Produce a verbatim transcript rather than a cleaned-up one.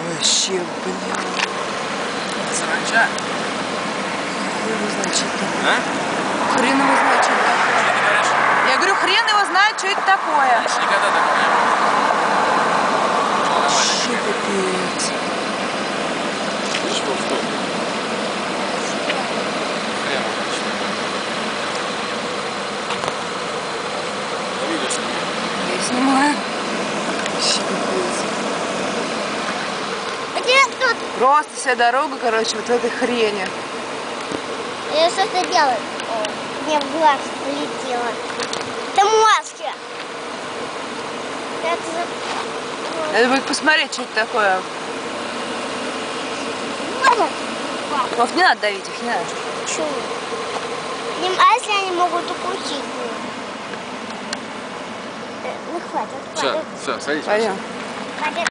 Вообще, блин. Саранча? Хрен его знает, что это такое. А? Хрен его знает, что это такое. Что ты говоришь? Я говорю, хрен его знает, что это такое. Раньше никогда такого не было. Вообще капец. Что, что? Хрен его знает, что такое. На видео снимай. Я снимаю. Вообще капец. Просто вся дорога, короче, вот в этой хрени. Я что-то делаю. О, мне в глаз полетело. Это маски. Это... Надо будет посмотреть, что это такое. Вов, не надо давить их, не надо. Чего? А если они могут укусить? Ну хватит, хватит. Все, все, садись. Пойдем. Хватит.